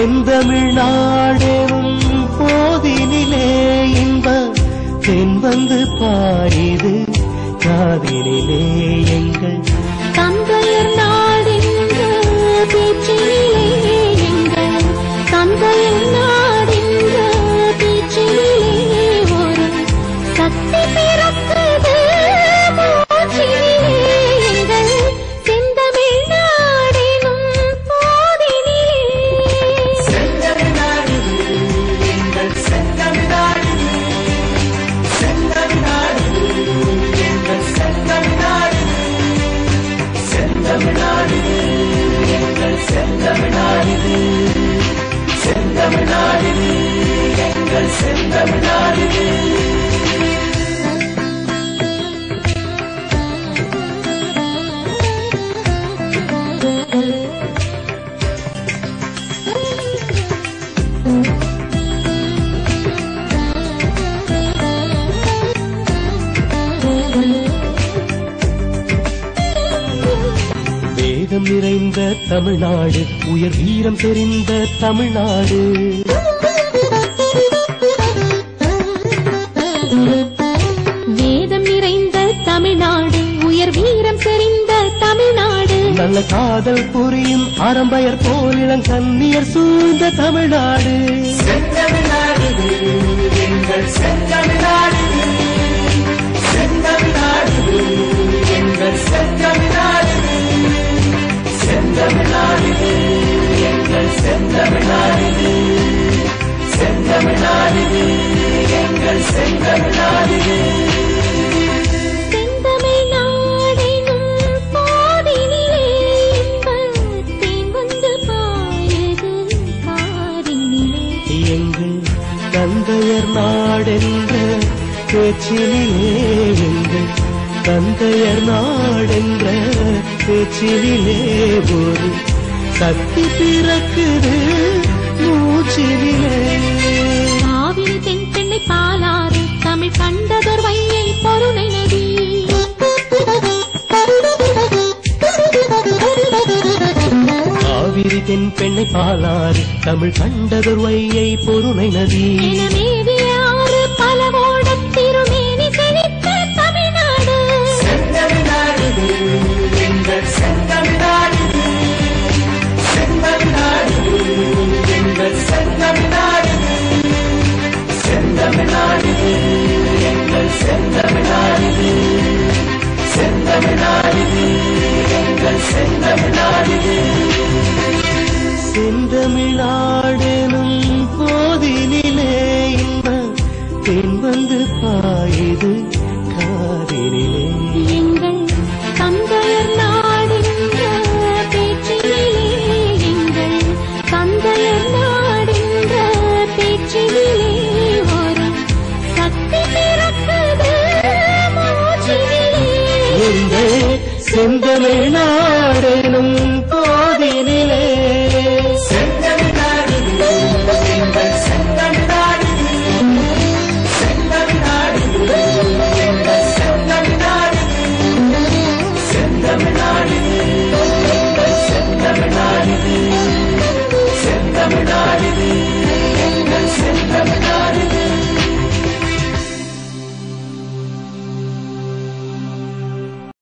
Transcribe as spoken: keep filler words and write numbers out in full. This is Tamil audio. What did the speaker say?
செந்தமிழ்நாடெனும் போதினிலே இன்ப தென் வந்து பாயுது காதினிலே எங்கள் தந்தையர் நாடென்ற பேச்சினிலே எங்கள் தந்தையர் நாடென்ற பேச்சினிலே ஒரு சக்தி பிறக்குது மூச்சினிலே எங்கள் செந்தமிழ் நாடெனும் போதினிலே. செந்தமிழ்நாடு எங்கள் செந்தமிழ்நாடு செந்தமிழ்நாடு எங்கள் செந்தமிழ்நாடு செந்தமிழ்நாடு எங்கள் செந்தமிழ்நாடு செந்தமிழ்நாடு எங்கள் செந்தமிழ்நாடு. வேதம் நிறைந்த தமிழ்நாடு உயர் வீரம் தெரிந்த தமிழ்நாடு வேதம் நிறைந்த தமிழ்நாடு உயர் வீரம் தெரிந்த தமிழ்நாடு நல்ல காதல் புரியும் அறம்பயர் போல் இளங்கண்ணியர் சூழ்ந்த தமிழ்நாடு. செந்தமிழ்நாடு எங்கள் செந்தமிழ்நாடு செந்தமிழ்நாடு எங்கள் செந்தமிழ்நாடு செந்தமிழ்நாடு எங்கள் செந்தமிழ்நாடு செந்தமிழ்நாடு எங்கள் செந்தமிழ்நாடு. செந்தமிழ்நாடெனும் போதினிலே இன்பத் தேன் வந்து பாயுது காதினிலே எங்கள் தந்தையர் நாடென்ற பேச்சினிலே எங்கள் தந்தையர் நாடென்ற பேச்சினிலே ஒரு சக்தி பிறக்குது மூச்சினிலே. காவிரி தென் பெண்ணை பாலாறு தமிழ் கண்டதொர் வையை பொருணை நதி காவிரி தென் பெண்ணை பாலாறு தமிழ் கண்டதொர் வையை பொருணை நதி மேவிய ஆறு பலவோடத் திருமேனி செழித்த தமிழ்நாடு. செந்தமிழ்நாடு எங்கள் செந்தமிழ்நாடு செந்தமிழ்நாடு எங்கள் செந்தமிழ்நாடு செந்தமிழ்நாடு எங்கள் செந்தமிழ்நாடு செந்தமிழ்நாடு எங்கள் செந்தமிழ்நாடு. செந்தமிழ்நாடெனும் போதினிலே இன்ப தென் வந்து பாயுது காதினிலே எங்கள் தந்தையர் நாடென்ற பேச்சினிலே எங்கள் தந்தையர் நாடென்ற பேச்சினிலே ஒரு சக்தி பிறக்குது மூச்சினிலே எங்கள் செந்தமிழ்நாடெனும்